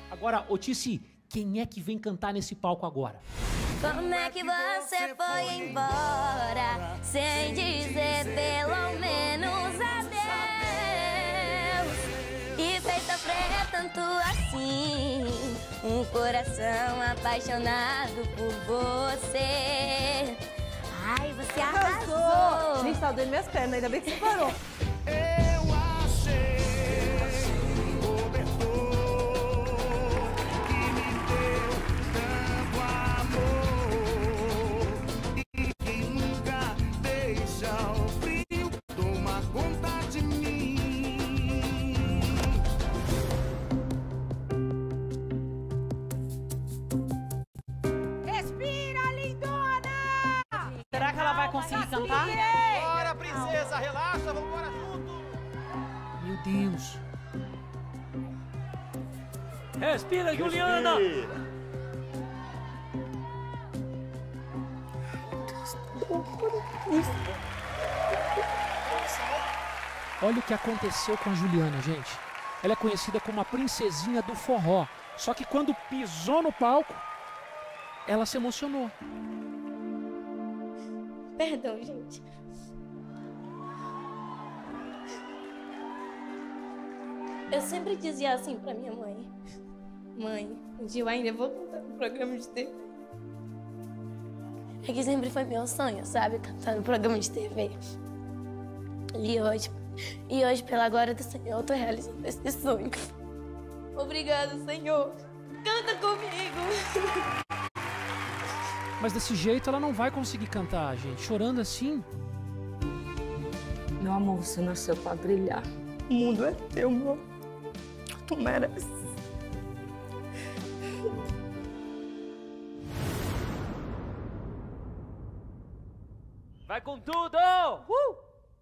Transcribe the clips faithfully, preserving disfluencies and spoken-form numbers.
Agora, Otice, quem é que vem cantar nesse palco agora? Como é que você foi embora sem dizer pelo menos adeus? E fez sofrer tanto assim um coração apaixonado por você. Ai, você arrasou! arrasou. Gente, tá doendo minhas pernas, ainda bem que você parou. Eu achei um cobertor que me deu tanto amor e que nunca deixa o frio tomar conta de mim. Respira, lindona! Será que ela vai conseguir cantar? Bora, princesa, relaxa, vamos embora junto. Meu Deus. Respira, Juliana! Olha o que aconteceu com a Juliana, gente. Ela é conhecida como a princesinha do forró. Só que quando pisou no palco, ela se emocionou. Perdão, gente. Eu sempre dizia assim pra minha mãe. Mãe, um dia eu ainda vou cantar no programa de T V. É que sempre foi meu sonho, sabe? Cantar no programa de T V. E hoje, e hoje, pela glória do Senhor, eu tô realizando esse sonho. Obrigada, Senhor. Canta comigo. Mas desse jeito ela não vai conseguir cantar, gente. Chorando assim. Meu amor, você nasceu pra brilhar. O mundo é teu, meu. Tu merece. Vai com tudo! Uh!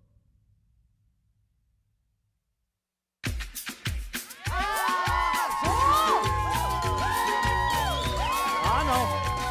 Ah, não.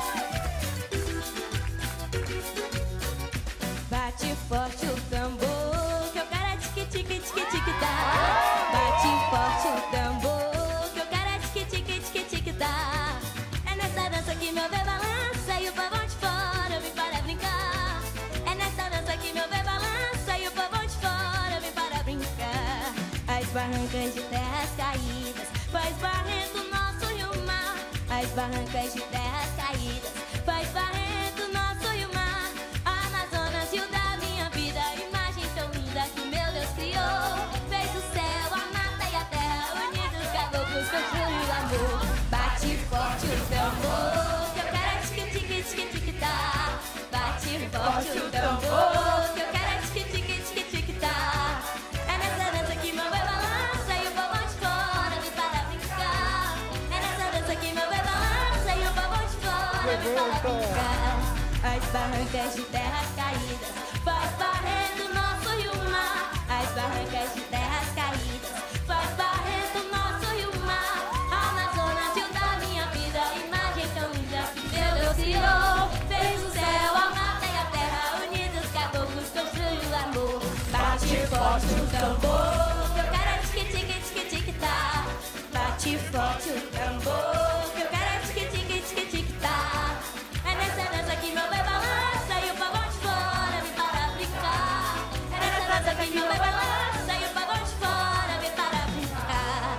Bate forte o tambor, que eu quero é tique tique tique tique tá. Bate forte o tambor, que eu quero é tique tique tique tique tá. É nessa dança que meu bebê balança e o povão de fora vem para brincar. É nessa dança que meu bebê balança e o povão de fora vem para brincar. As barrancas de terras caídas faz barrento nosso rio mar. As barrancas de terras caídas faz barrento nosso rio mar. Amazonas, rio da minha vida, imagem tão linda que meu Deus criou. Fez o céu, a mata e a terra, unidos caboclos construiu o amor. Bate forte o tambor, que eu quero é tique tique tique tique tá. Bate forte o tambor, que eu quero é tique tique tique tique tá. É nessa dança que meu bebê balança e o povão de fora vem para brincar. É nessa dança que meu bebê balança e o povão de fora vem para brincar. As barrancas de terras caídas faz barrento nosso rio mar. As barrancas de terras caídas faz barrento nosso rio mar. Amazonas, rio da minha vida, imagem tão linda que meu Deus criou. Fez o céu, a mata e a terra, unidos caboclos construiu o amor. Bate forte o tambor, que eu quero é tique tique tique tique tá. Bate forte o tambor, que eu quero é tique tique tique tique tá. É nessa dança que meu bebê balança e o povão de fora vem para brincar. É nessa dança que meu bebê balança e o povão de fora vem para brincar.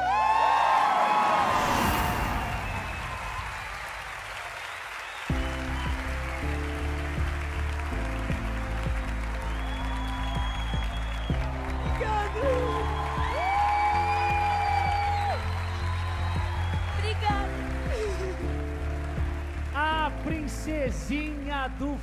Obrigada. A princesinha do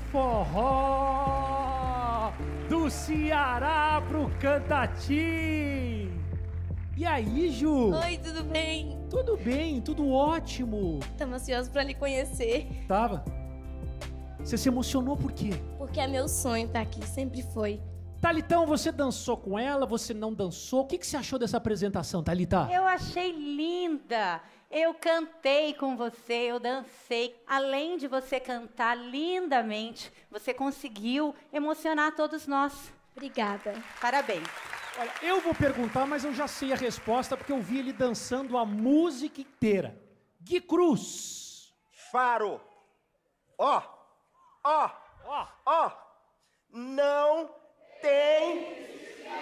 forró, do Ceará pro Cantati. E aí, Ju? Oi, tudo bem? Tudo bem, tudo ótimo. Tamo ansioso pra lhe conhecer, Tava? Você se emocionou por quê? porque é meu sonho estar aqui, sempre foi. Thalitão, você dançou com ela, você não dançou? O que, que você achou dessa apresentação, Thalita? Eu achei linda. Eu cantei com você, eu dancei. Além de você cantar lindamente, você conseguiu emocionar todos nós. Obrigada. Parabéns. Olha, eu vou perguntar, mas eu já sei a resposta porque eu vi ele dançando a música inteira. Gui Cruz. Faro. Ó, ó, Ó, ó. Não tem...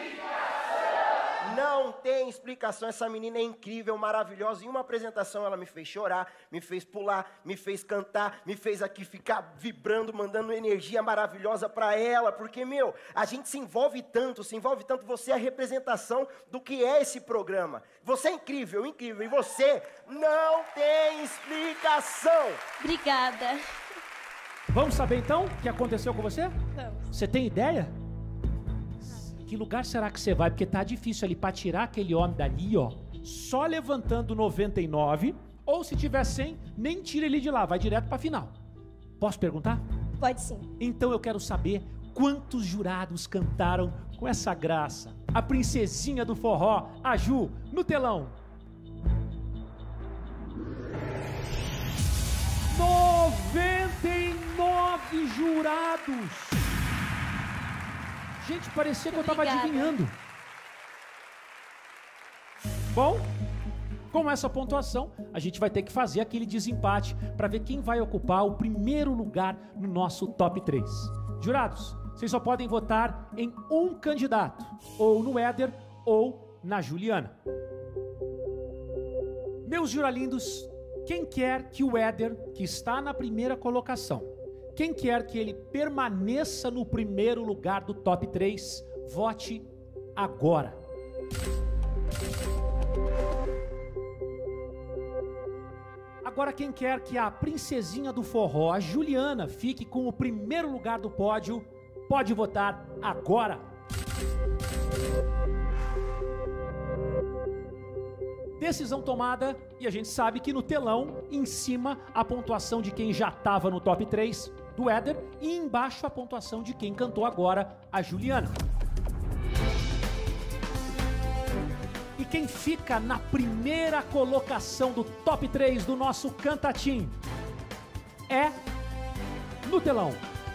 Não tem explicação, essa menina é incrível, maravilhosa. Em uma apresentação ela me fez chorar, me fez pular, me fez cantar, me fez aqui ficar vibrando, mandando energia maravilhosa pra ela. Porque, meu, a gente se envolve tanto, se envolve tanto. Você é a representação do que é esse programa. Você é incrível, incrível. E você não tem explicação. Obrigada. Vamos saber então o que aconteceu com você? Vamos. Você tem ideia? Que lugar será que você vai? Porque tá difícil ali pra tirar aquele homem dali, ó. Só levantando noventa e nove. Ou se tiver cem, nem tira ele de lá, vai direto pra final. Posso perguntar? Pode sim. Então eu quero saber quantos jurados cantaram com essa graça. A princesinha do forró, a Ju, no telão. noventa e nove jurados! Gente, parecia que eu tava Obrigada. adivinhando. Bom, com essa pontuação, a gente vai ter que fazer aquele desempate para ver quem vai ocupar o primeiro lugar no nosso top três. Jurados, vocês só podem votar em um candidato, ou no Éder ou na Juliana. Meus juralindos, quem quer que o Éder, que está na primeira colocação, quem quer que ele permaneça no primeiro lugar do top três, vote agora. Agora quem quer que a princesinha do forró, a Juliana, fique com o primeiro lugar do pódio, pode votar agora. Decisão tomada, e a gente sabe que no telão, em cima, a pontuação de quem já estava no top três, do Éder, e embaixo a pontuação de quem cantou agora, a Juliana. E quem fica na primeira colocação do top três do nosso Cantatim é no telão.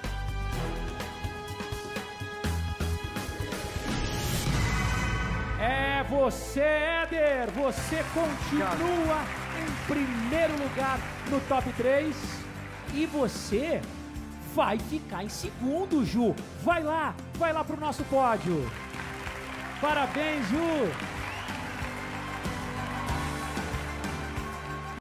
É você, Éder! Você continua em primeiro lugar no top três e você vai ficar em segundo, Ju. Vai lá, vai lá pro nosso pódio. Parabéns, Ju!